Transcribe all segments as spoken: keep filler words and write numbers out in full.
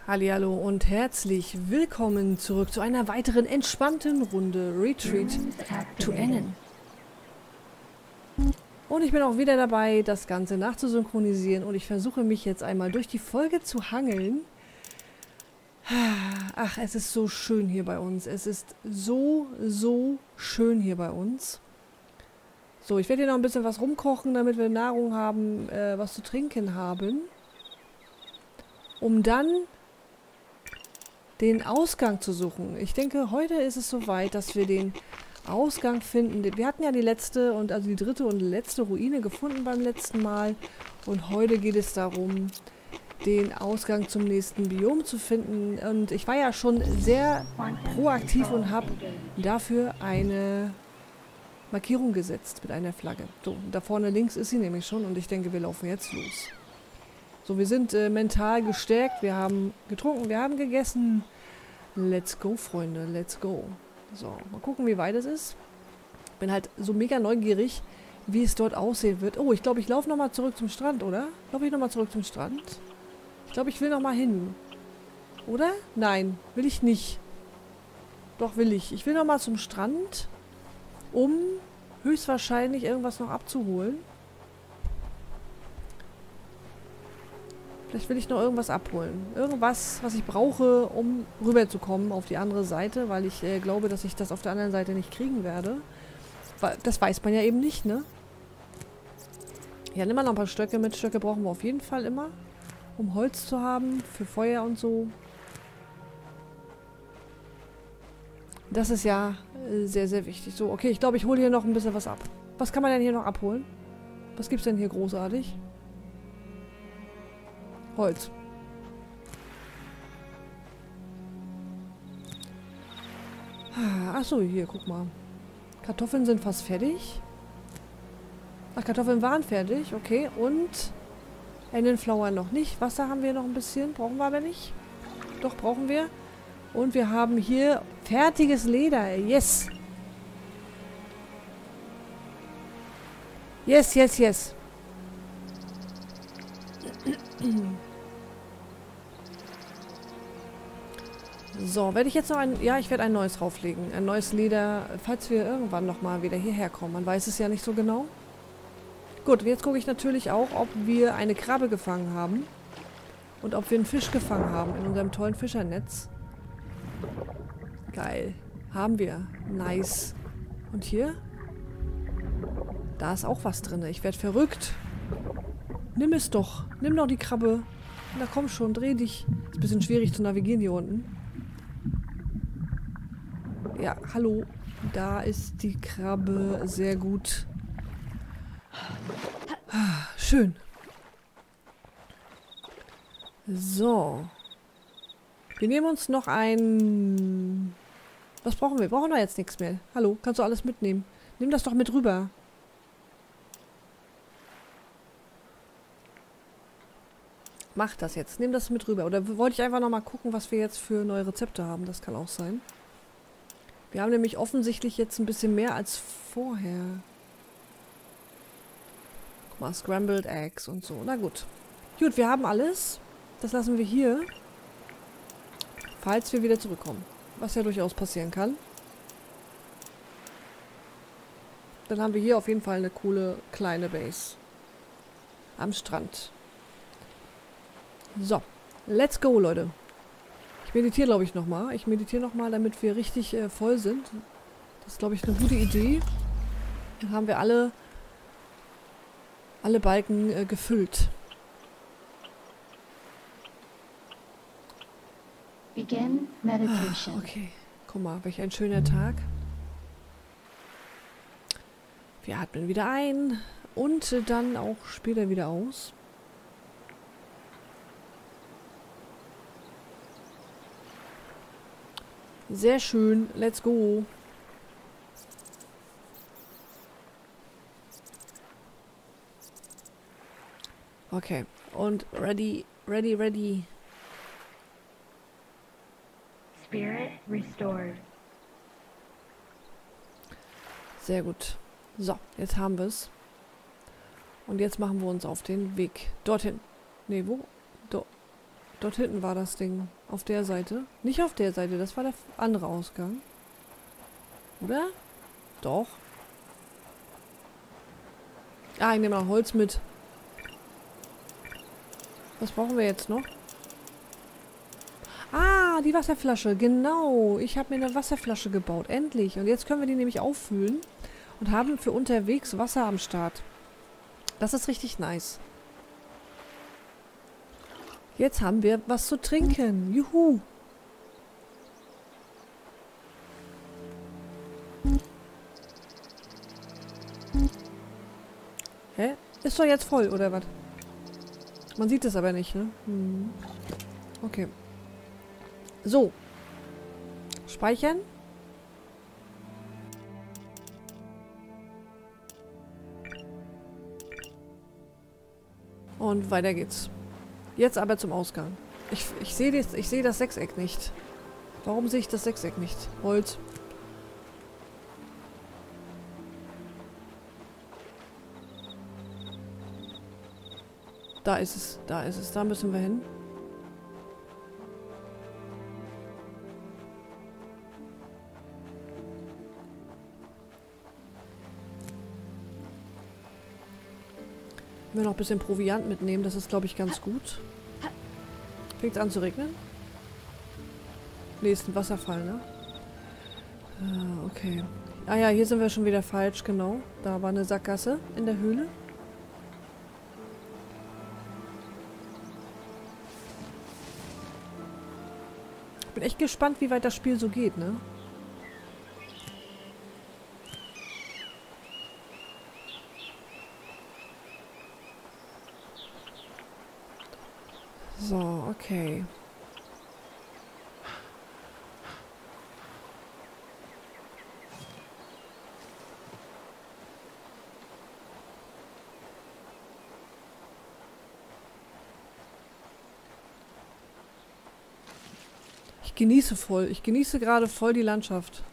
Hallihallo und herzlich willkommen zurück zu einer weiteren entspannten Runde Retreat to Ennen. Und ich bin auch wieder dabei, das Ganze nachzusynchronisieren und ich versuche mich jetzt einmal durch die Folge zu hangeln. Ach, es ist so schön hier bei uns. Es ist so, so schön hier bei uns. So, ich werde hier noch ein bisschen was rumkochen, damit wir Nahrung haben, äh, was zu trinken haben. Um dann den Ausgang zu suchen. Ich denke, heute ist es soweit, dass wir den Ausgang finden. Wir hatten ja die letzte und also die dritte und letzte Ruine gefunden beim letzten Mal. Und heute geht es darum, den Ausgang zum nächsten Biom zu finden. Und ich war ja schon sehr proaktiv und habe dafür eine Markierung gesetzt mit einer Flagge. So, da vorne links ist sie nämlich schon und ich denke, wir laufen jetzt los. So, wir sind äh, mental gestärkt, wir haben getrunken, wir haben gegessen. Let's go, Freunde, let's go. So, mal gucken, wie weit es ist. Bin halt so mega neugierig, wie es dort aussehen wird. Oh, ich glaube, ich laufe nochmal zurück zum Strand, oder? Laufe ich nochmal zurück zum Strand? Ich glaube, ich will nochmal hin. Oder? Nein, will ich nicht. Doch, will ich. Ich will nochmal zum Strand, um höchstwahrscheinlich irgendwas noch abzuholen. Vielleicht will ich noch irgendwas abholen. Irgendwas, was ich brauche, um rüberzukommen auf die andere Seite, weil ich äh, glaube, dass ich das auf der anderen Seite nicht kriegen werde. Das weiß man ja eben nicht, ne? Ja, nimm mal noch ein paar Stöcke mit. Stöcke brauchen wir auf jeden Fall immer, um Holz zu haben, für Feuer und so. Das ist ja äh, sehr, sehr wichtig. So, okay, ich glaube, ich hole hier noch ein bisschen was ab. Was kann man denn hier noch abholen? Was gibt's denn hier großartig? Holz. Achso, hier, guck mal. Kartoffeln sind fast fertig. Ach, Kartoffeln waren fertig, okay. Und Ennenflower noch nicht. Wasser haben wir noch ein bisschen, brauchen wir aber nicht. Doch, brauchen wir. Und wir haben hier fertiges Leder. Yes. Yes, yes, yes. So, werde ich jetzt noch ein... Ja, ich werde ein neues drauflegen. Ein neues Leder, falls wir irgendwann nochmal wieder hierher kommen. Man weiß es ja nicht so genau. Gut, jetzt gucke ich natürlich auch, ob wir eine Krabbe gefangen haben. Und ob wir einen Fisch gefangen haben in unserem tollen Fischernetz. Geil. Haben wir. Nice. Und hier? Da ist auch was drin. Ich werde verrückt. Nimm es doch. Nimm doch die Krabbe. Na komm schon, dreh dich. Ist ein bisschen schwierig zu navigieren hier unten. Ja, hallo. Da ist die Krabbe. Sehr gut. Schön. So. Wir nehmen uns noch ein... Was brauchen wir? Wir brauchen da jetzt nichts mehr. Hallo, kannst du alles mitnehmen? Nimm das doch mit rüber. Mach das jetzt. Nimm das mit rüber. Oder wollte ich einfach nochmal gucken, was wir jetzt für neue Rezepte haben. Das kann auch sein. Wir haben nämlich offensichtlich jetzt ein bisschen mehr als vorher. Guck mal, Scrambled Eggs und so. Na gut. Gut, wir haben alles. Das lassen wir hier. Falls wir wieder zurückkommen. Was ja durchaus passieren kann. Dann haben wir hier auf jeden Fall eine coole kleine Base. Am Strand. So, let's go, Leute. Ich meditiere, glaube ich, nochmal. Ich meditiere nochmal, damit wir richtig äh, voll sind. Das ist, glaube ich, eine gute Idee. Dann haben wir alle, alle Balken äh, gefüllt. Begin meditation. Ah, okay, guck mal, welch ein schöner Tag. Wir atmen wieder ein und äh, dann auch später wieder aus. Sehr schön. Let's go. Okay. Und ready, ready, ready. Spirit restored. Sehr gut. So, jetzt haben wir es. Und jetzt machen wir uns auf den Weg dorthin. Nee, wo? Do Dort hinten war das Ding. Auf der Seite. Nicht auf der Seite, das war der andere Ausgang. Oder? Doch. Ah, ich nehme mal Holz mit. Was brauchen wir jetzt noch? Ah, die Wasserflasche. Genau. Ich habe mir eine Wasserflasche gebaut. Endlich. Und jetzt können wir die nämlich auffüllen. Und haben für unterwegs Wasser am Start. Das ist richtig nice. Jetzt haben wir was zu trinken. Juhu. Hä? Ist doch jetzt voll, oder was? Man sieht es aber nicht, ne? Hm. Okay. So. Speichern. Und weiter geht's. Jetzt aber zum Ausgang. Ich, ich sehe das, ich sehe das Sechseck nicht. Warum sehe ich das Sechseck nicht? Holz. Da ist es, da ist es, da müssen wir hin. Wir noch ein bisschen Proviant mitnehmen, das ist, glaube ich, ganz gut. Fängt es an zu regnen? Nee, ist ein Wasserfall, ne? Ah, okay. Ah ja, hier sind wir schon wieder falsch, genau. Da war eine Sackgasse in der Höhle. Ich bin echt gespannt, wie weit das Spiel so geht, ne? So, okay. Ich genieße voll. Ich genieße gerade voll die Landschaft.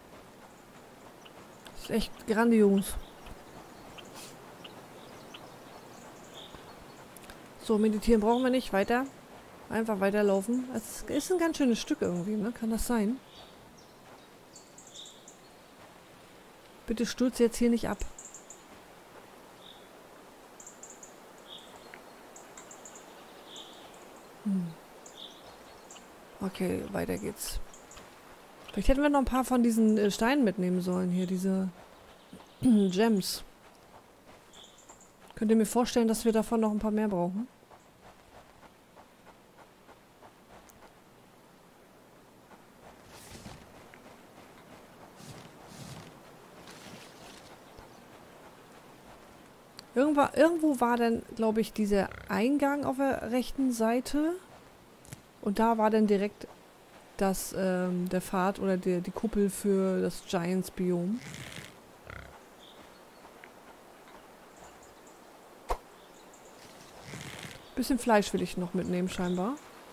Das ist echt grandios. So, meditieren brauchen wir nicht. Weiter. Einfach weiterlaufen. Es ist ein ganz schönes Stück irgendwie, ne? Kann das sein? Bitte stürz jetzt hier nicht ab. Hm. Okay, weiter geht's. Vielleicht hätten wir noch ein paar von diesen äh, Steinen mitnehmen sollen hier, diese Gems. Könnt ihr mir vorstellen, dass wir davon noch ein paar mehr brauchen? Irgendwo, irgendwo war dann, glaube ich, dieser Eingang auf der rechten Seite. Und da war dann direkt das, ähm, der Pfad oder die, die Kuppel für das Giants-Biom. Bisschen Fleisch will ich noch mitnehmen, scheinbar.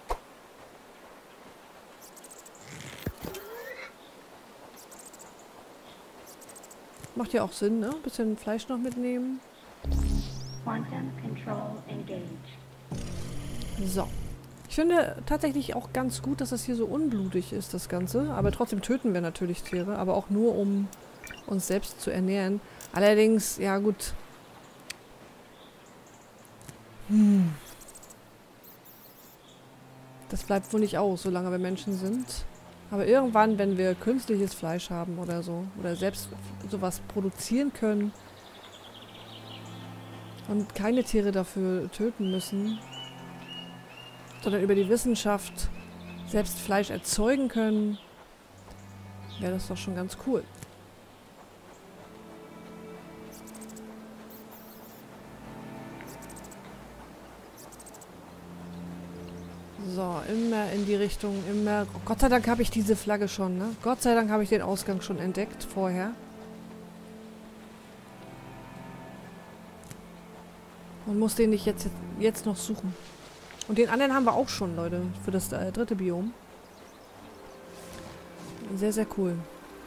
Macht ja auch Sinn, ne? Bisschen Fleisch noch mitnehmen. Quantum control engaged. So. Ich finde tatsächlich auch ganz gut, dass das hier so unblutig ist, das Ganze. Aber trotzdem töten wir natürlich Tiere. Aber auch nur, um uns selbst zu ernähren. Allerdings, ja gut. Hm. Das bleibt wohl nicht aus, solange wir Menschen sind. Aber irgendwann, wenn wir künstliches Fleisch haben oder so, oder selbst sowas produzieren können und keine Tiere dafür töten müssen, sondern über die Wissenschaft selbst Fleisch erzeugen können, wäre das doch schon ganz cool. So, immer in die Richtung, immer... Gott sei Dank habe ich diese Flagge schon, ne? Gott sei Dank habe ich den Ausgang schon entdeckt vorher. Und muss den nicht jetzt, jetzt noch suchen. Und den anderen haben wir auch schon, Leute, für das äh, dritte Biom. Sehr, sehr cool.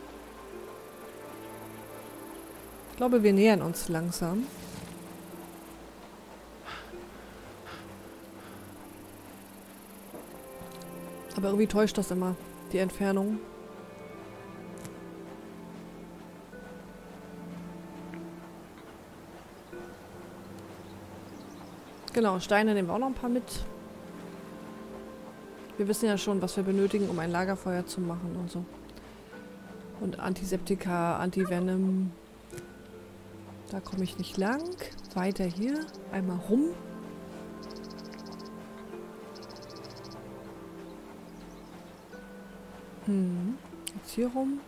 Ich glaube, wir nähern uns langsam. Aber irgendwie täuscht das immer, die Entfernung. Genau, Steine nehmen wir auch noch ein paar mit. Wir wissen ja schon, was wir benötigen, um ein Lagerfeuer zu machen und so. Und Antiseptika, Antivenom. Da komme ich nicht lang. Weiter hier. Einmal rum. Hm. Jetzt hier rum.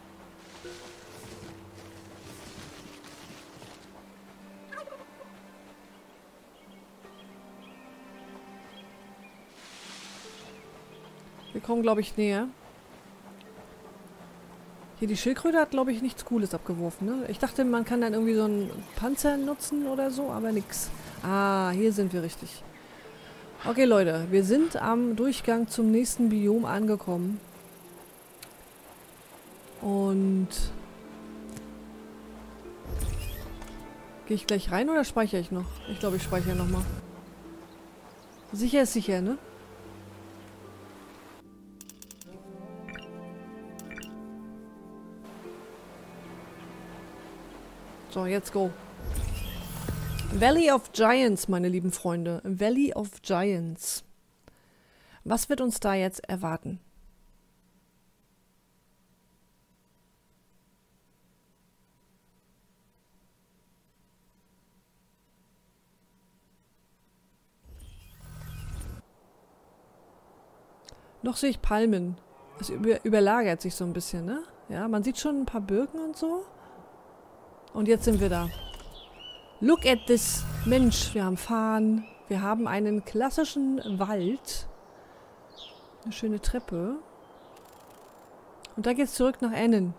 Wir kommen, glaube ich, näher. Hier, die Schildkröte hat, glaube ich, nichts Cooles abgeworfen, ne? Ich dachte, man kann dann irgendwie so einen Panzer nutzen oder so, aber nix. Ah, hier sind wir richtig. Okay, Leute, wir sind am Durchgang zum nächsten Biom angekommen. Und... Gehe ich gleich rein oder speichere ich noch? Ich glaube, ich speichere nochmal. Sicher ist sicher, ne? So, jetzt go. Valley of Giants, meine lieben Freunde. Valley of Giants. Was wird uns da jetzt erwarten? Noch sehe ich Palmen. Es über überlagert sich so ein bisschen, ne? Ja, man sieht schon ein paar Birken und so. Und jetzt sind wir da. Look at this. Mensch, wir haben Farn. Wir haben einen klassischen Wald. Eine schöne Treppe. Und da geht's zurück nach Annen.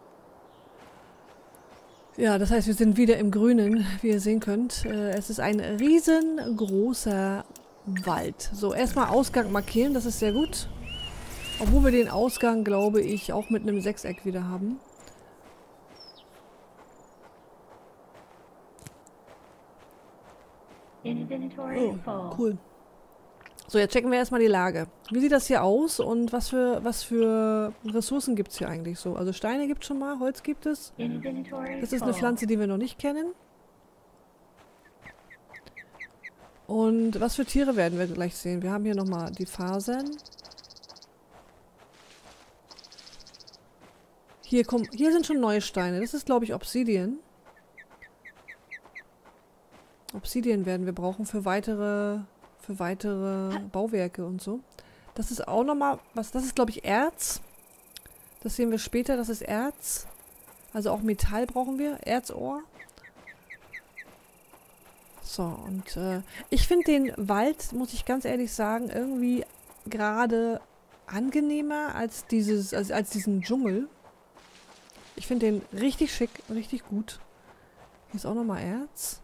Ja, das heißt, wir sind wieder im Grünen, wie ihr sehen könnt. Äh, es ist ein riesengroßer Wald. So, erstmal Ausgang markieren, das ist sehr gut. Obwohl wir den Ausgang, glaube ich, auch mit einem Sechseck wieder haben. Oh, cool. So, jetzt checken wir erstmal die Lage. Wie sieht das hier aus und was für, was für Ressourcen gibt es hier eigentlich so? Also Steine gibt es schon mal, Holz gibt es. Das ist eine Pflanze, die wir noch nicht kennen. Und was für Tiere werden wir gleich sehen? Wir haben hier nochmal die Fasern. Hier, komm, hier sind schon neue Steine. Das ist, glaube ich, Obsidian. Obsidian werden wir brauchen für weitere, für weitere Bauwerke und so. Das ist auch nochmal, was, das ist, glaube ich, Erz. Das sehen wir später, das ist Erz. Also auch Metall brauchen wir, Erzohr. So, und äh, ich finde den Wald, muss ich ganz ehrlich sagen, irgendwie gerade angenehmer als dieses, als, als diesen Dschungel. Ich finde den richtig schick, richtig gut. Hier ist auch nochmal Erz.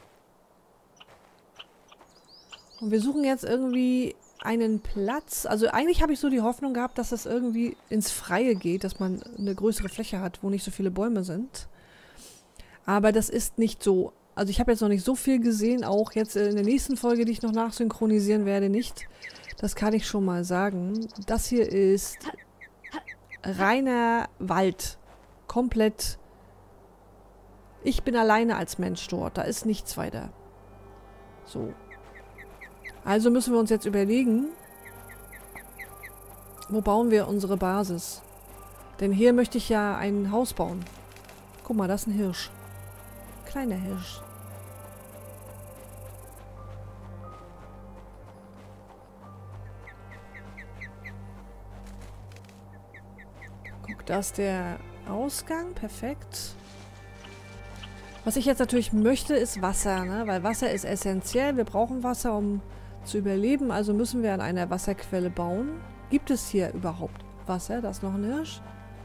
Und wir suchen jetzt irgendwie einen Platz. Also eigentlich habe ich so die Hoffnung gehabt, dass das irgendwie ins Freie geht, dass man eine größere Fläche hat, wo nicht so viele Bäume sind. Aber das ist nicht so. Also ich habe jetzt noch nicht so viel gesehen, auch jetzt in der nächsten Folge, die ich noch nachsynchronisieren werde, nicht. Das kann ich schon mal sagen. Das hier ist reiner Wald. Komplett. Ich bin alleine als Mensch dort. Da ist nichts weiter. So. Also müssen wir uns jetzt überlegen, wo bauen wir unsere Basis? Denn hier möchte ich ja ein Haus bauen. Guck mal, das ist ein Hirsch. Kleiner Hirsch. Guck, da ist der Ausgang. Perfekt. Was ich jetzt natürlich möchte, ist Wasser, ne? Weil Wasser ist essentiell. Wir brauchen Wasser, um zu überleben. Also müssen wir an einer Wasserquelle bauen. Gibt es hier überhaupt Wasser? Da ist noch ein Hirsch.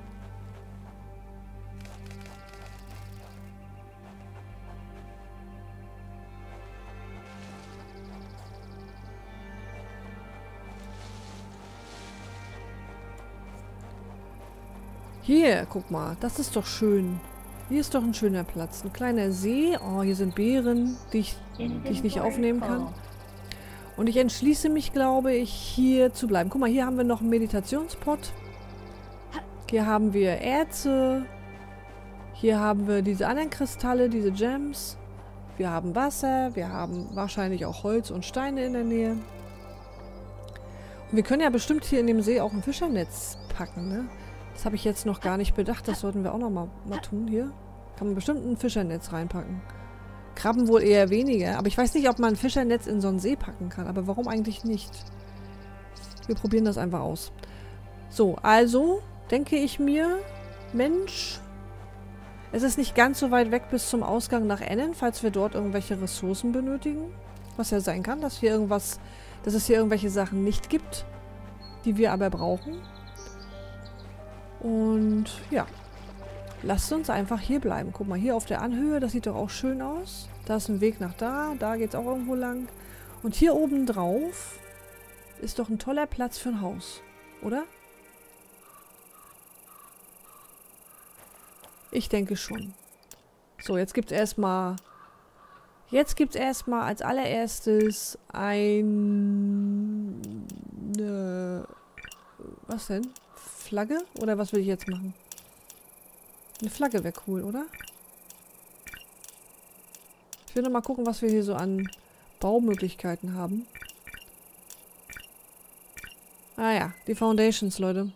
Hier, guck mal. Das ist doch schön. Hier ist doch ein schöner Platz. Ein kleiner See. Oh, hier sind Beeren, die ich, die ich nicht aufnehmen kann. Und ich entschließe mich, glaube ich, hier zu bleiben. Guck mal, hier haben wir noch einen Meditationspot. Hier haben wir Erze. Hier haben wir diese anderen Kristalle, diese Gems. Wir haben Wasser. Wir haben wahrscheinlich auch Holz und Steine in der Nähe. Und wir können ja bestimmt hier in dem See auch ein Fischernetz packen, ne? Das habe ich jetzt noch gar nicht bedacht. Das sollten wir auch noch mal, mal tun hier. Kann man bestimmt ein Fischernetz reinpacken. Krabben wohl eher weniger. Aber ich weiß nicht, ob man ein Fischernetz in so einen See packen kann. Aber warum eigentlich nicht? Wir probieren das einfach aus. So, also denke ich mir, Mensch, es ist nicht ganz so weit weg bis zum Ausgang nach Ennen, falls wir dort irgendwelche Ressourcen benötigen. Was ja sein kann, dass hier irgendwas, dass es hier irgendwelche Sachen nicht gibt, die wir aber brauchen. Und ja. Lasst uns einfach hier bleiben. Guck mal, hier auf der Anhöhe, das sieht doch auch schön aus. Da ist ein Weg nach da, da geht es auch irgendwo lang. Und hier oben drauf ist doch ein toller Platz für ein Haus, oder? Ich denke schon. So, jetzt gibt es erstmal... Jetzt gibt es erstmal als allererstes ein... Eine, was denn? Flagge? Oder was will ich jetzt machen? Eine Flagge wäre cool, oder? Ich will noch mal gucken, was wir hier so an Baumöglichkeiten haben. Ah ja, die Foundations, Leute.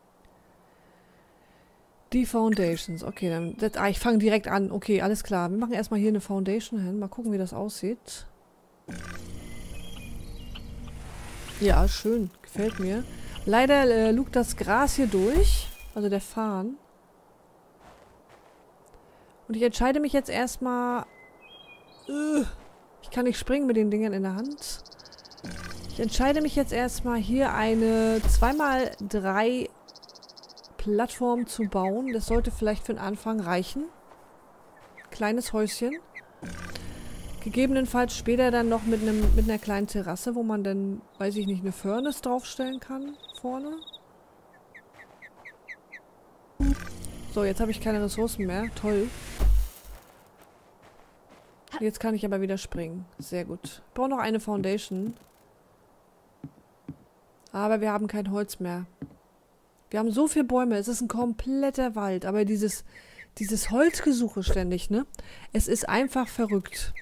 Die Foundations. Okay, dann... Das, ah, ich fange direkt an. Okay, alles klar. Wir machen erstmal hier eine Foundation hin. Mal gucken, wie das aussieht. Ja, schön. Gefällt mir. Leider äh, lugt das Gras hier durch. Also der Farn. Und ich entscheide mich jetzt erstmal... Uh, ich kann nicht springen mit den Dingern in der Hand. Ich entscheide mich jetzt erstmal hier eine zwei mal drei Plattform zu bauen. Das sollte vielleicht für den Anfang reichen. Kleines Häuschen. Gegebenenfalls später dann noch mit, einem, mit einer kleinen Terrasse, wo man dann, weiß ich nicht, eine Furnace draufstellen kann. Vorne. So, jetzt habe ich keine Ressourcen mehr. Toll. Jetzt kann ich aber wieder springen. Sehr gut. Ich brauche noch eine Foundation. Aber wir haben kein Holz mehr. Wir haben so viele Bäume. Es ist ein kompletter Wald. Aber dieses, dieses Holzgesuche ständig, ne? Es ist einfach verrückt.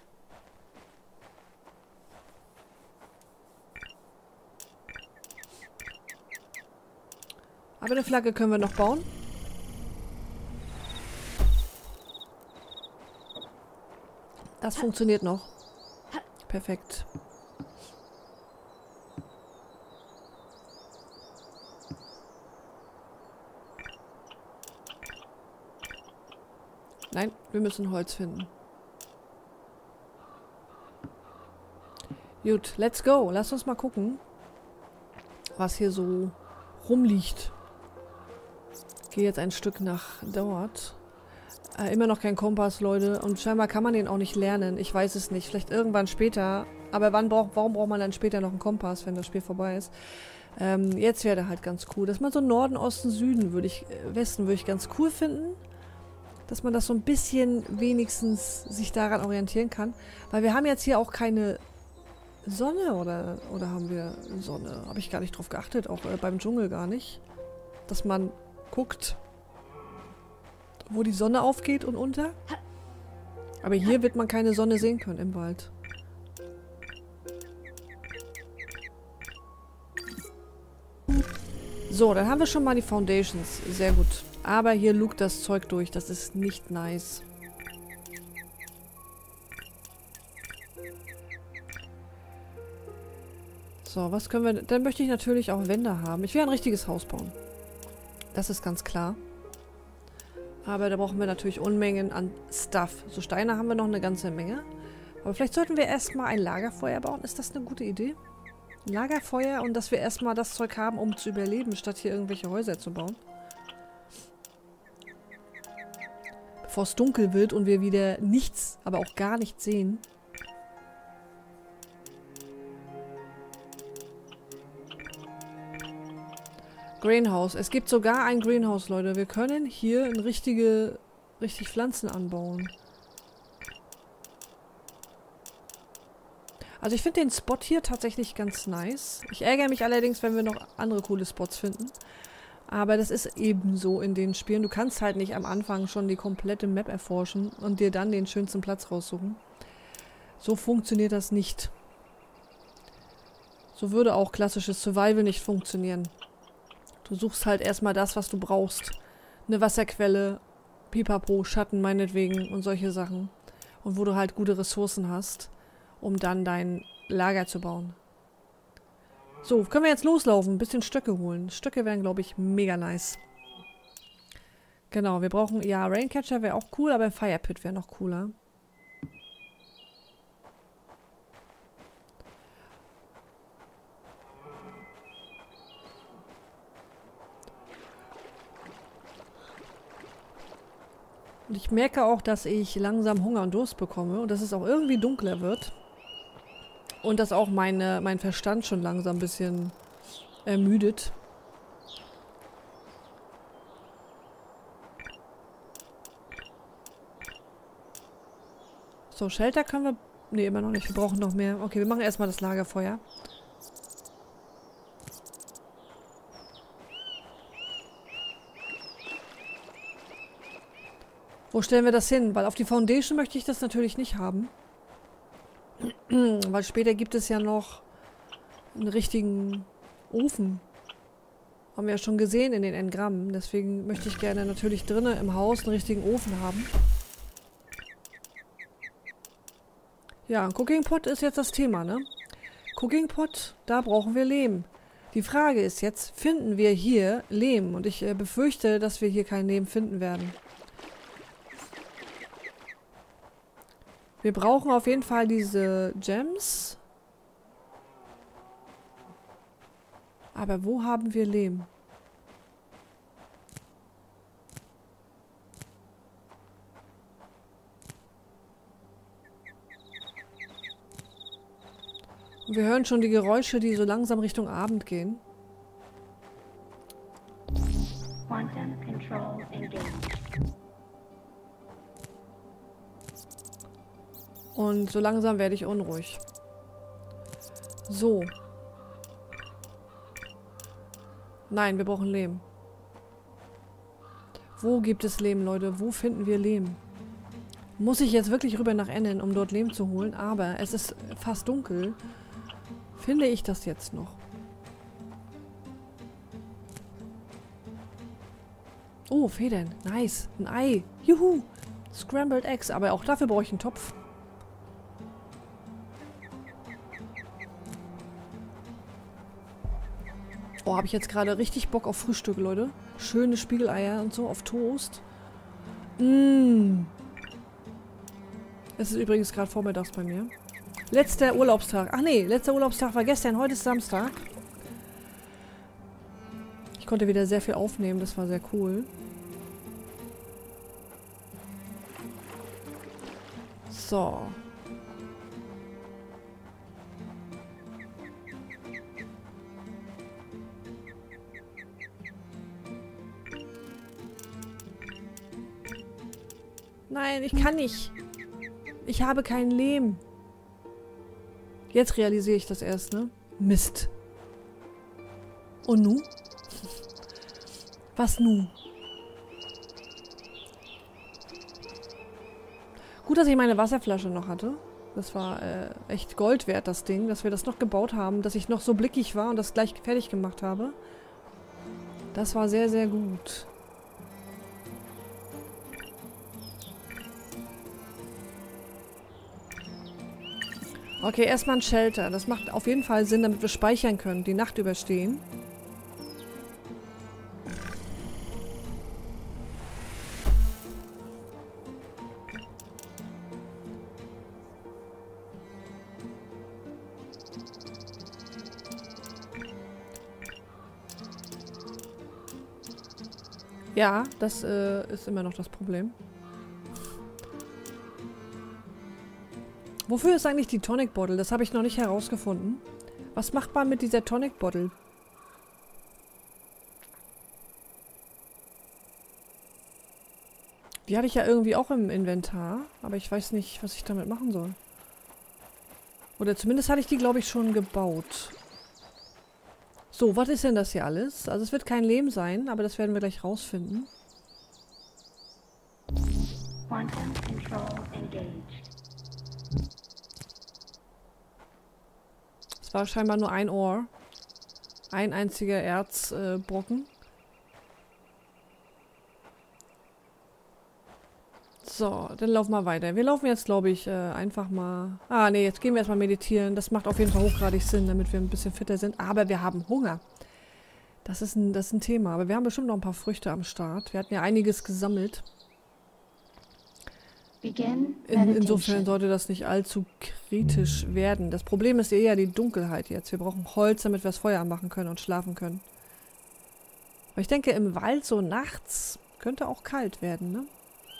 Aber eine Flagge können wir noch bauen. Das funktioniert noch. Perfekt. Nein, wir müssen Holz finden. Gut, let's go. Lass uns mal gucken, was hier so rumliegt. Ich gehe jetzt ein Stück nach dort. Äh, immer noch kein Kompass, Leute. Und scheinbar kann man den auch nicht lernen. Ich weiß es nicht. Vielleicht irgendwann später. Aber wann braucht, warum braucht man dann später noch einen Kompass, wenn das Spiel vorbei ist? Ähm, jetzt wäre der halt ganz cool. Dass man so Norden, Osten, Süden, würde ich, äh, Westen würde ich ganz cool finden. Dass man das so ein bisschen wenigstens sich daran orientieren kann. Weil wir haben jetzt hier auch keine Sonne, oder, oder haben wir Sonne? Habe ich gar nicht drauf geachtet, auch äh, beim Dschungel gar nicht. Dass man guckt, wo die Sonne aufgeht und unter. Aber hier wird man keine Sonne sehen können im Wald. So, dann haben wir schon mal die Foundations. Sehr gut. Aber hier lugt das Zeug durch. Das ist nicht nice. So, was können wir... Dann möchte ich natürlich auch Wände haben. Ich will ein richtiges Haus bauen. Das ist ganz klar. Aber da brauchen wir natürlich Unmengen an Stuff. So Steine haben wir noch eine ganze Menge. Aber vielleicht sollten wir erstmal ein Lagerfeuer bauen. Ist das eine gute Idee? Ein Lagerfeuer und dass wir erstmal das Zeug haben, um zu überleben, statt hier irgendwelche Häuser zu bauen. Bevor es dunkel wird und wir wieder nichts, aber auch gar nichts sehen. Greenhouse. Es gibt sogar ein Greenhouse, Leute. Wir können hier ein richtige, richtig Pflanzen anbauen. Also ich finde den Spot hier tatsächlich ganz nice. Ich ärgere mich allerdings, wenn wir noch andere coole Spots finden. Aber das ist ebenso in den Spielen. Du kannst halt nicht am Anfang schon die komplette Map erforschen und dir dann den schönsten Platz raussuchen. So funktioniert das nicht. So würde auch klassisches Survival nicht funktionieren. Du suchst halt erstmal das, was du brauchst. Eine Wasserquelle, Pipapo, Schatten meinetwegen und solche Sachen. Und wo du halt gute Ressourcen hast, um dann dein Lager zu bauen. So, können wir jetzt loslaufen, ein bisschen Stöcke holen. Stöcke wären, glaube ich, mega nice. Genau, wir brauchen, ja, Raincatcher wäre auch cool, aber Firepit wäre noch cooler. Und ich merke auch, dass ich langsam Hunger und Durst bekomme und dass es auch irgendwie dunkler wird. Und dass auch meine, mein Verstand schon langsam ein bisschen ermüdet. So, Shelter können wir... Ne, immer noch nicht. Wir brauchen noch mehr. Okay, wir machen erstmal das Lagerfeuer. Wo stellen wir das hin? Weil auf die Foundation möchte ich das natürlich nicht haben. Weil später gibt es ja noch einen richtigen Ofen. Haben wir ja schon gesehen in den Engrammen. Deswegen möchte ich gerne natürlich drinnen im Haus einen richtigen Ofen haben. Ja, ein Cooking Pot ist jetzt das Thema, ne? Cooking Pot, da brauchen wir Lehm. Die Frage ist jetzt, finden wir hier Lehm? Und ich äh, befürchte, dass wir hier kein Lehm finden werden. Wir brauchen auf jeden Fall diese Gems. Aber wo haben wir Lehm? Und wir hören schon die Geräusche, die so langsam Richtung Abend gehen. Quantum control engaged. Und so langsam werde ich unruhig. So. Nein, wir brauchen Lehm. Wo gibt es Lehm, Leute? Wo finden wir Lehm? Muss ich jetzt wirklich rüber nach Ennen, um dort Lehm zu holen? Aber es ist fast dunkel. Finde ich das jetzt noch? Oh, Federn. Nice. Ein Ei. Juhu. Scrambled Eggs. Aber auch dafür brauche ich einen Topf. Oh, habe ich jetzt gerade richtig Bock auf Frühstück, Leute. Schöne Spiegeleier und so auf Toast. Mmh. Es ist übrigens gerade vormittags bei mir. Letzter Urlaubstag. Ach nee, letzter Urlaubstag war gestern. Heute ist Samstag. Ich konnte wieder sehr viel aufnehmen. Das war sehr cool. So. Nein, ich kann nicht. Ich habe keinen Lehm. Jetzt realisiere ich das erst, ne? Mist. Und nu? Was nu? Gut, dass ich meine Wasserflasche noch hatte. Das war äh, echt Gold wert, das Ding, dass wir das noch gebaut haben, dass ich noch so blickig war und das gleich fertig gemacht habe. Das war sehr, sehr gut. Okay, erstmal ein Shelter. Das macht auf jeden Fall Sinn, damit wir speichern können, die Nacht überstehen. Ja, das äh, ist immer noch das Problem. Wofür ist eigentlich die Tonic Bottle? Das habe ich noch nicht herausgefunden. Was macht man mit dieser Tonic Bottle? Die hatte ich ja irgendwie auch im Inventar, aber ich weiß nicht, was ich damit machen soll. Oder zumindest hatte ich die, glaube ich, schon gebaut. So, was ist denn das hier alles? Also es wird kein Lehm sein, aber das werden wir gleich rausfinden. Quantum control engaged. Es war scheinbar nur ein Ohr. Ein einziger Erzbrocken. Äh, Brocken. So, dann laufen wir weiter. Wir laufen jetzt, glaube ich, äh, einfach mal... Ah, nee, jetzt gehen wir erstmal meditieren. Das macht auf jeden Fall hochgradig Sinn, damit wir ein bisschen fitter sind. Aber wir haben Hunger. Das ist ein, das ist ein Thema. Aber wir haben bestimmt noch ein paar Früchte am Start. Wir hatten ja einiges gesammelt. Begin In, insofern meditation. sollte das nicht allzu kritisch werden. Das Problem ist eher die Dunkelheit jetzt. Wir brauchen Holz, damit wir das Feuer machen können und schlafen können. Aber ich denke, im Wald so nachts könnte auch kalt werden, ne?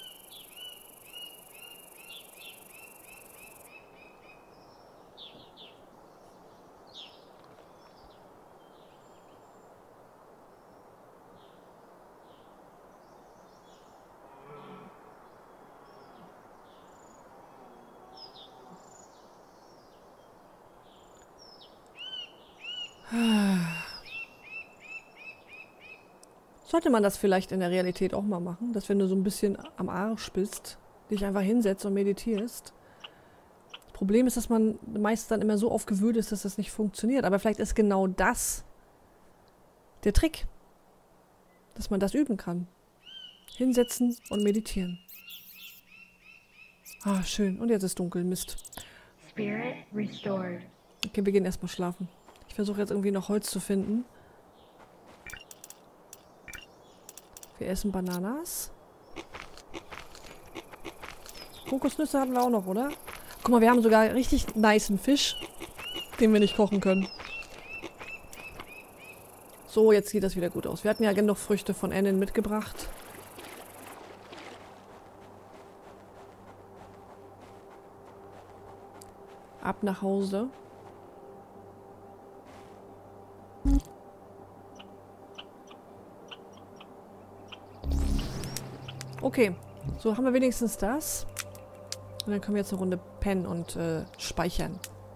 Sollte man das vielleicht in der Realität auch mal machen, dass wenn du so ein bisschen am Arsch bist, dich einfach hinsetzt und meditierst. Das Problem ist, dass man meist dann immer so aufgewühlt ist, dass das nicht funktioniert. Aber vielleicht ist genau das der Trick, dass man das üben kann. Hinsetzen und meditieren. Ah, schön. Und jetzt ist dunkel. Mist. Spirit restored. Okay, wir gehen erstmal schlafen. Ich versuche jetzt irgendwie noch Holz zu finden. Wir essen Bananas. Kokosnüsse hatten wir auch noch, oder? Guck mal, wir haben sogar richtig nicen Fisch, den wir nicht kochen können. So, jetzt sieht das wieder gut aus. Wir hatten ja genug Früchte von Annen mitgebracht. Ab nach Hause. Okay, so haben wir wenigstens das. Und dann können wir jetzt eine Runde pennen und äh, speichern.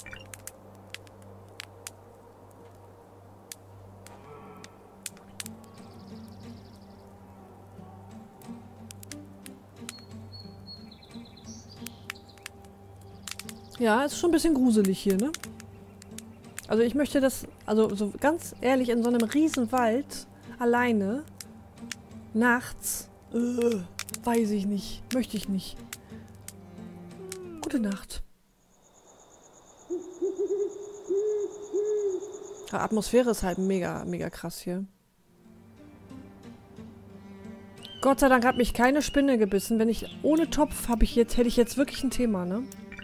Ja, ist schon ein bisschen gruselig hier, ne? Also ich möchte das, also so ganz ehrlich, in so einem riesen Wald alleine nachts, äh, weiß ich nicht, möchte ich nicht. Gute Nacht. Die Atmosphäre ist halt mega, mega krass hier. Gott sei Dank hat mich keine Spinne gebissen. Wenn ich ohne Topf habe ich jetzt, hätte ich jetzt wirklich ein Thema, ne?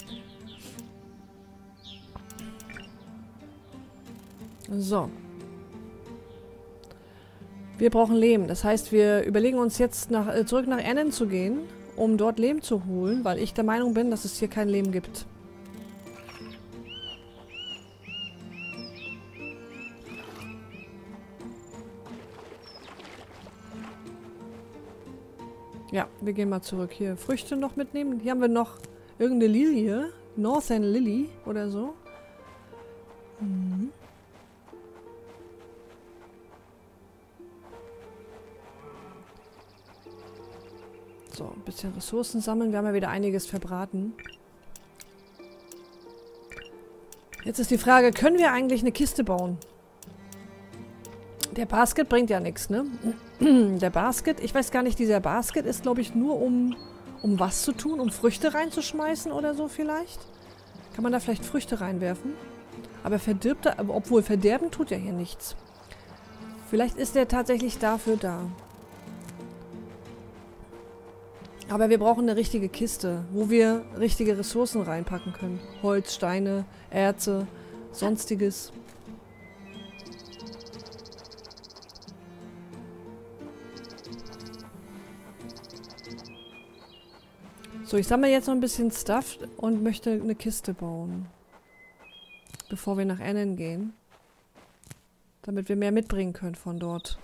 So. Wir brauchen Lehm. Das heißt, wir überlegen uns jetzt nach, äh, zurück nach Annen zu gehen, um dort Lehm zu holen, weil ich der Meinung bin, dass es hier kein Lehm gibt. Ja, wir gehen mal zurück. Hier Früchte noch mitnehmen. Hier haben wir noch irgendeine Lilie. Northern Lily oder so. Mhm. So, ein bisschen Ressourcen sammeln. Wir haben ja wieder einiges verbraten. Jetzt ist die Frage, können wir eigentlich eine Kiste bauen? Der Basket bringt ja nichts, ne? Der Basket, ich weiß gar nicht, dieser Basket ist, glaube ich, nur um, um was zu tun? Um Früchte reinzuschmeißen oder so vielleicht? Kann man da vielleicht Früchte reinwerfen? Aber verdirbt er, obwohl verderben tut ja hier nichts. Vielleicht ist der tatsächlich dafür da. Aber wir brauchen eine richtige Kiste, wo wir richtige Ressourcen reinpacken können. Holz, Steine, Erze, sonstiges. So, ich sammle jetzt noch ein bisschen Stuff und möchte eine Kiste bauen. Bevor wir nach Annen gehen. Damit wir mehr mitbringen können von dort.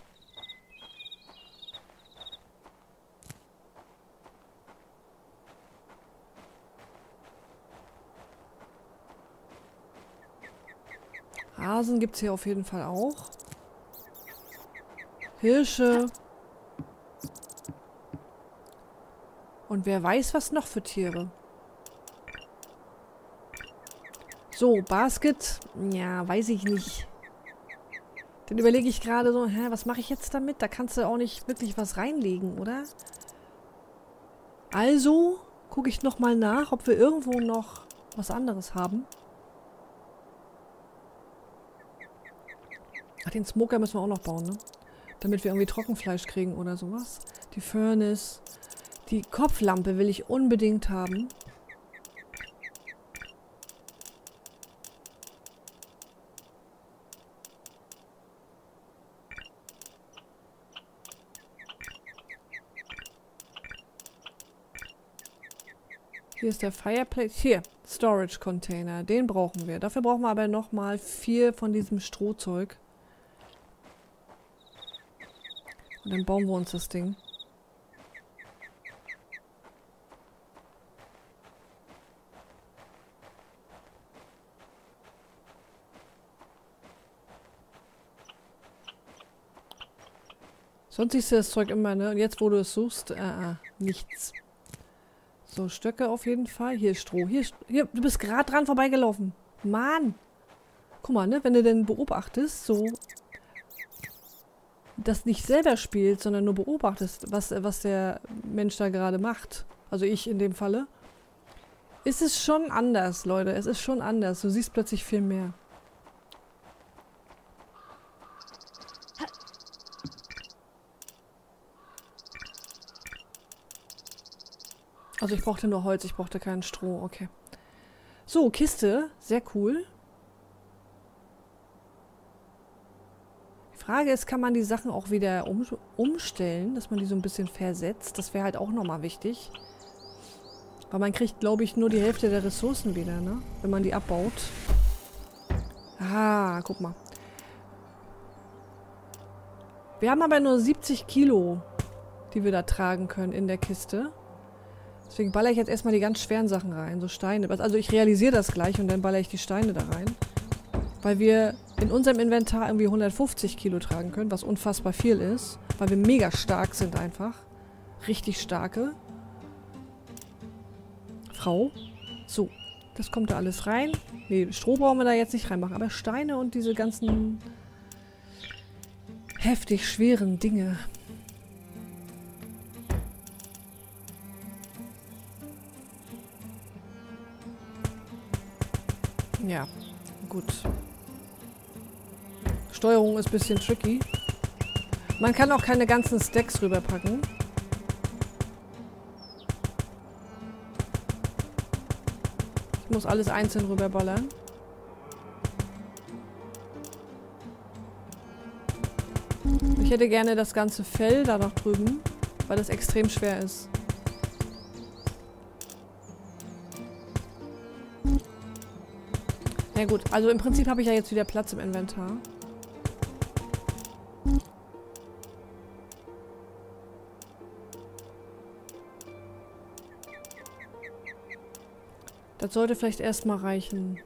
Hasen gibt es hier auf jeden Fall auch. Hirsche. Und wer weiß, was noch für Tiere. So, Basket. Ja, weiß ich nicht. Dann überlege ich gerade so, hä, was mache ich jetzt damit? Da kannst du auch nicht wirklich was reinlegen, oder? Also gucke ich nochmal nach, ob wir irgendwo noch was anderes haben. Ach, den Smoker müssen wir auch noch bauen, ne? Damit wir irgendwie Trockenfleisch kriegen oder sowas. Die Furnace. Die Kopflampe will ich unbedingt haben. Hier ist der Fireplace. Hier, Storage Container. Den brauchen wir. Dafür brauchen wir aber nochmal vier von diesem Strohzeug. Und dann bauen wir uns das Ding. Sonst siehst du das Zeug immer, ne? Und jetzt, wo du es suchst, äh, äh, nichts. So, Stöcke auf jeden Fall. Hier ist Stroh. Hier, hier du bist gerade dran vorbeigelaufen. Mann! Guck mal, ne? Wenn du denn beobachtest, so... das nicht selber spielt, sondern nur beobachtest, was, was der Mensch da gerade macht. Also ich in dem Falle. Ist es schon anders, Leute. Es ist schon anders. Du siehst plötzlich viel mehr. Also ich brauchte nur Holz, ich brauchte keinen Stroh. Okay. So, Kiste. Sehr cool. Die Frage ist, kann man die Sachen auch wieder um, umstellen, dass man die so ein bisschen versetzt? Das wäre halt auch nochmal wichtig. Weil man kriegt, glaube ich, nur die Hälfte der Ressourcen wieder, ne? Wenn man die abbaut. Ah, guck mal. Wir haben aber nur siebzig Kilo, die wir da tragen können in der Kiste. Deswegen baller ich jetzt erstmal die ganz schweren Sachen rein, so Steine. Also ich realisiere das gleich und dann baller ich die Steine da rein. Weil wir in unserem Inventar irgendwie hundertfünfzig Kilo tragen können, was unfassbar viel ist. Weil wir mega stark sind einfach. Richtig starke. Frau. So, das kommt da alles rein. Ne, Stroh brauchen wir da jetzt nicht reinmachen. Aber Steine und diese ganzen heftig schweren Dinge. Ja, gut. Steuerung ist ein bisschen tricky. Man kann auch keine ganzen Stacks rüberpacken. Ich muss alles einzeln rüberballern. Ich hätte gerne das ganze Fell da noch drüben, weil das extrem schwer ist. Na gut, also im Prinzip habe ich ja jetzt wieder Platz im Inventar. Das sollte vielleicht erstmal reichen.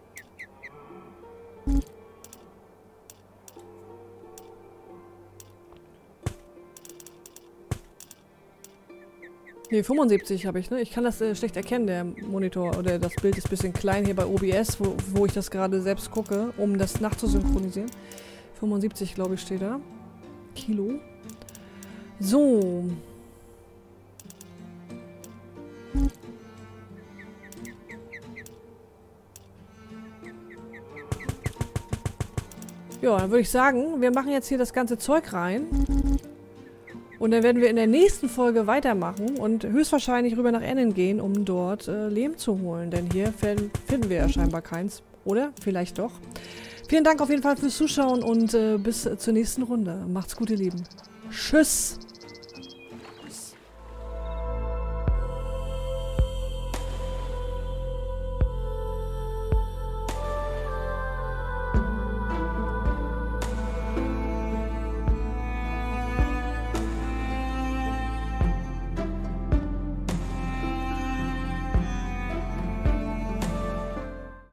Ne, fünfundsiebzig habe ich, ne? Ich kann das äh, schlecht erkennen, der Monitor. Oder das Bild ist ein bisschen klein hier bei O B S, wo, wo ich das gerade selbst gucke, um das nachzusynchronisieren. fünfundsiebzig, glaube ich, steht da. Kilo. So. Ja, dann würde ich sagen, wir machen jetzt hier das ganze Zeug rein. Und dann werden wir in der nächsten Folge weitermachen und höchstwahrscheinlich rüber nach Ennen gehen, um dort äh, Lehm zu holen. Denn hier finden wir ja scheinbar keins. Oder? Vielleicht doch. Vielen Dank auf jeden Fall fürs Zuschauen und äh, bis zur nächsten Runde. Macht's gut, ihr Lieben. Tschüss!